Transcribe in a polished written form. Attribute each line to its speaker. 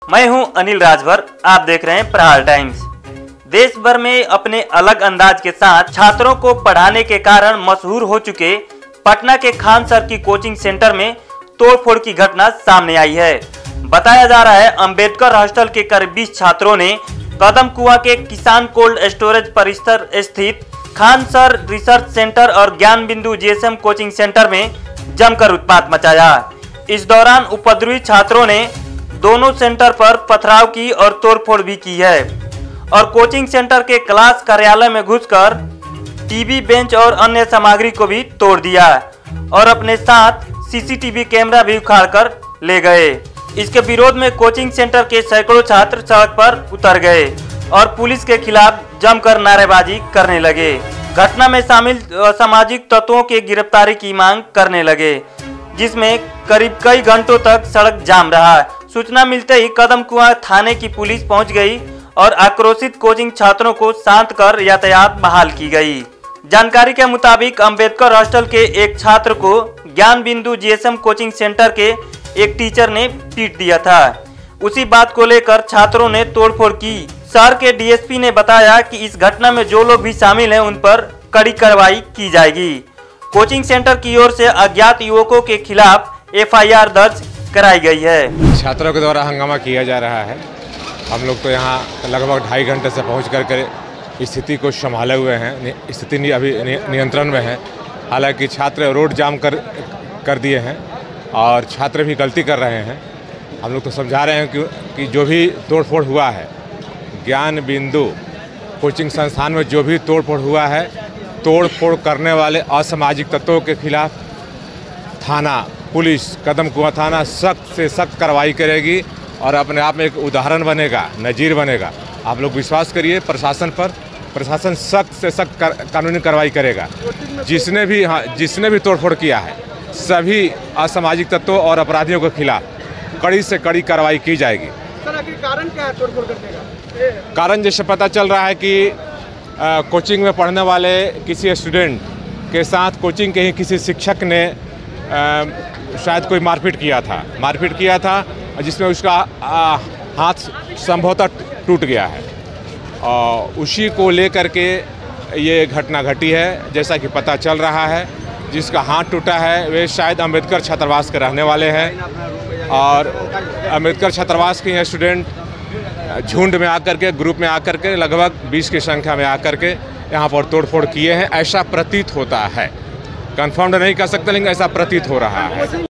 Speaker 1: मैं हूं अनिल राजभर, आप देख रहे हैं प्रहार टाइम्स। देश भर में अपने अलग अंदाज के साथ छात्रों को पढ़ाने के कारण मशहूर हो चुके पटना के खान सर की कोचिंग सेंटर में तोड़फोड़ की घटना सामने आई है। बताया जा रहा है अंबेडकर हॉस्टल के करीब 20 छात्रों ने कदम कुआं के किसान कोल्ड स्टोरेज परिसर स्थित खान सर रिसर्च सेंटर और ज्ञान बिंदु जीएसएम कोचिंग सेंटर में जमकर उत्पात मचाया। इस दौरान उपद्रवी छात्रों ने दोनों सेंटर पर पथराव की और तोड़फोड़ भी की है और कोचिंग सेंटर के क्लास कार्यालय में घुसकर टीवी, बेंच और अन्य सामग्री को भी तोड़ दिया और अपने साथ सीसीटीवी कैमरा भी उखाड़कर ले गए। इसके विरोध में कोचिंग सेंटर के सैकड़ों छात्र सड़क पर उतर गए और पुलिस के खिलाफ जमकर नारेबाजी करने लगे। घटना में शामिल असामाजिक तत्वों के गिरफ्तारी की मांग करने लगे, जिसमें करीब कई घंटों तक सड़क जाम रहा। सूचना मिलते ही कदम कुआं थाने की पुलिस पहुंच गई और आक्रोशित कोचिंग छात्रों को शांत कर यातायात बहाल की गई। जानकारी के मुताबिक अंबेडकर हॉस्टल के एक छात्र को ज्ञान बिंदु जीएसएम कोचिंग सेंटर के एक टीचर ने पीट दिया था। उसी बात को लेकर छात्रों ने तोड़फोड़ की। शहर के डीएसपी ने बताया कि इस घटना में जो लोग भी शामिल हैं उन पर कड़ी कार्रवाई की जाएगी। कोचिंग सेंटर की ओर से अज्ञात युवकों के खिलाफ एफआईआर दर्ज कराई गई है।
Speaker 2: छात्रों के द्वारा हंगामा किया जा रहा है। हम लोग तो यहाँ लगभग 2.5 घंटे से पहुँच कर स्थिति को संभाले हुए हैं। स्थिति अभी नियंत्रण में है। हालांकि छात्र रोड जाम कर दिए हैं और छात्र भी गलती कर रहे हैं। हम लोग तो समझा रहे हैं कि जो भी तोड़फोड़ हुआ है, ज्ञान बिंदु कोचिंग संस्थान में जो भी तोड़फोड़ हुआ है, तोड़फोड़ करने वाले असामाजिक तत्वों के खिलाफ थाना, पुलिस, कदम कुआं थाना सख्त से सख्त कार्रवाई करेगी और अपने आप में एक उदाहरण बनेगा, नज़ीर बनेगा। आप लोग विश्वास करिए प्रशासन पर। प्रशासन सख्त से सख्त कानूनी कार्रवाई करेगा। जिसने भी तोड़फोड़ किया है, सभी असामाजिक तत्वों और अपराधियों के खिलाफ कड़ी से कड़ी कार्रवाई की जाएगी।
Speaker 3: सर, आखिर कारण क्या है तोड़फोड़ करने का?
Speaker 2: कारण जैसे पता चल रहा है कि कोचिंग में पढ़ने वाले किसी स्टूडेंट के साथ कोचिंग के ही किसी शिक्षक ने शायद कोई मारपीट किया था जिसमें उसका हाथ संभवतः टूट गया है और उसी को लेकर के ये घटना घटी है। जैसा कि पता चल रहा है, जिसका हाथ टूटा है वे शायद अंबेडकर छात्रावास के रहने वाले हैं और अंबेडकर छात्रावास के स्टूडेंट झुंड में आकर के, ग्रुप में आकर के, लगभग 20 की संख्या में आकर के यहाँ पर तोड़फोड़ किए हैं। ऐसा प्रतीत होता है, कंफर्म नहीं कर सकते लेकिन ऐसा प्रतीत हो रहा है।